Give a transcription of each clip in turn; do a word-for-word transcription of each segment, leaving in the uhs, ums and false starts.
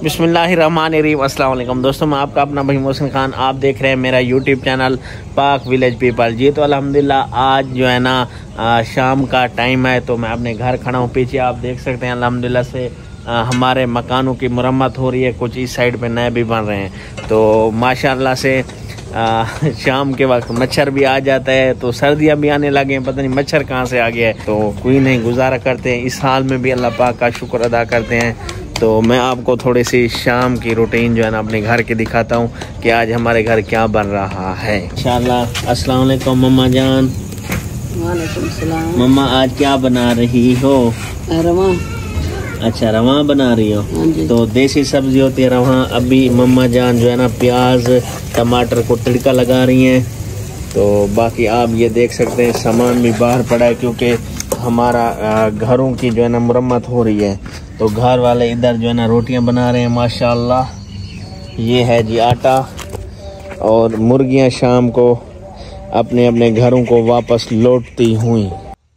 बिस्मिल्लाहिर्रहमानिर्रहीम। अस्सलाम वालेकुम दोस्तों, मैं आपका अपना भाई मोहसिन खान। आप देख रहे हैं मेरा YouTube channel Pak village people ji. तो अल्हम्दुलिल्लाह आज जो है ना आ, शाम का टाइम है, तो मैं अपने घर खड़ा हूँ। पीछे आप देख सकते हैं अल्हम्दुलिल्लाह से आ, हमारे मकानों की मुरम्मत हो रही है, कुछ इस साइड पे नए भी बन रहे हैं। तो माशाल्लाह से आ, शाम के वक्त मच्छर भी आ जाता है, तो सर्दियाँ भी आने लगे हैं, पता नहीं मच्छर कहाँ से आ गया है। तो कोई नहीं, गुजारा करते हैं इस हाल में भी, अल्लाह पाक का शुक्र अदा करते हैं। तो मैं आपको थोड़ी सी शाम की रूटीन जो है ना अपने घर की दिखाता हूँ कि आज हमारे घर क्या बन रहा है इंशाल्लाह। अस्सलाम वालेकुम मम्मा जान। वालेकुम सलाम। मम्मा आज क्या बना रही हो? रवा। अच्छा, रवा बना रही हो। हाँ, तो देसी सब्जी होती है रवा। अभी मम्मा जान जो है ना प्याज टमाटर को तड़का लगा रही हैं। तो बाकी आप ये देख सकते हैं सामान भी बाहर पड़ा है, क्योंकि हमारा घरों की जो है ना मुरम्मत हो रही है। तो घर वाले इधर जो है ना रोटियां बना रहे हैं माशाल्लाह। ये है जी आटा, और मुर्गियां शाम को अपने अपने घरों को वापस लौटती हुई।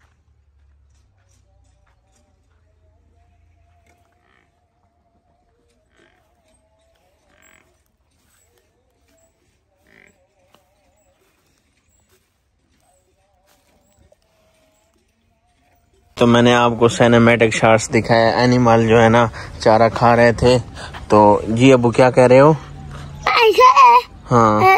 तो मैंने आपको सिनेमैटिक शॉट्स दिखाया, एनिमल जो है ना चारा खा रहे थे। तो जी अबू क्या कह रहे हो? हाँ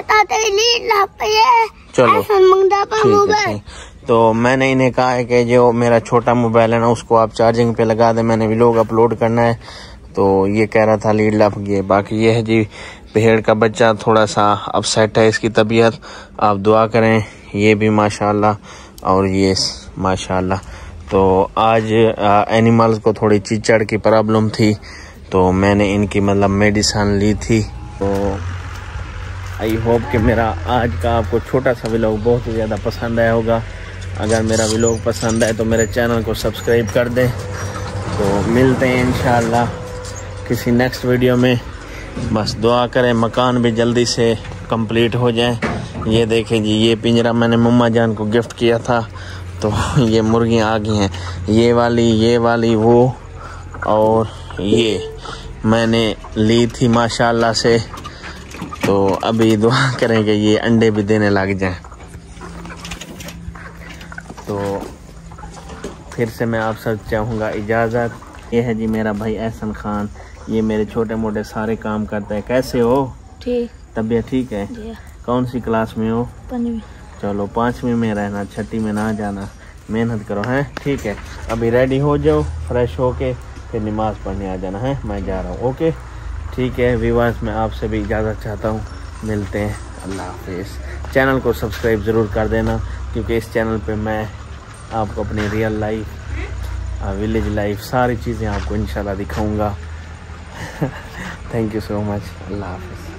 चलो ठीक है। तो मैंने इन्हें कहा है कि जो मेरा छोटा मोबाइल है ना उसको आप चार्जिंग पे लगा दें, मैंने व्लॉग अपलोड करना है। तो ये कह रहा था लीड लप ये। बाकी ये है जी भेड़ का बच्चा, थोड़ा सा अपसेट है इसकी तबीयत, आप दुआ करें। ये भी माशाल्लाह, और ये माशाल्लाह। तो आज एनिमल्स को थोड़ी चिचड़ की प्रॉब्लम थी, तो मैंने इनकी मतलब मेडिसिन ली थी। तो आई होप कि मेरा आज का आपको छोटा सा व्लॉग बहुत ही ज़्यादा पसंद आया होगा। अगर मेरा व्लॉग पसंद आए तो मेरे चैनल को सब्सक्राइब कर दें। तो मिलते हैं इंशाल्लाह किसी नेक्स्ट वीडियो में। बस दुआ करें मकान भी जल्दी से कंप्लीट हो जाए। ये देखें जी, ये पिंजरा मैंने मम्मा जान को गिफ्ट किया था। तो ये मुर्गियाँ आ गई हैं, ये वाली, ये वाली, वो, और ये मैंने ली थी माशाल्लाह से। तो अभी दुआ करेंगे ये अंडे भी देने लग जाएं। तो फिर से मैं आप सब चाहूँगा इजाज़त। ये है जी मेरा भाई एहसन खान, ये मेरे छोटे मोटे सारे काम करता है। कैसे हो? ठीक। तबीयत ठीक है? कौन सी क्लास में हो? पंचवी। चलो पाँचवीं में रहना, छठी में ना जाना, मेहनत करो हैं। ठीक है, अभी रेडी हो जाओ, फ्रेश होके फिर नमाज पढ़ने आ जाना है। मैं जा रहा हूँ। ओके ठीक है व्यूअर्स, मैं आपसे भी इजाज़त चाहता हूँ। मिलते हैं, अल्लाह हाफिज़। चैनल को सब्सक्राइब ज़रूर कर देना, क्योंकि इस चैनल पे मैं आपको अपनी रियल लाइफ, विलेज लाइफ, सारी चीज़ें आपको इंशाल्लाह दिखाऊंगा। Thank you so much. अल्लाह हाफिज़।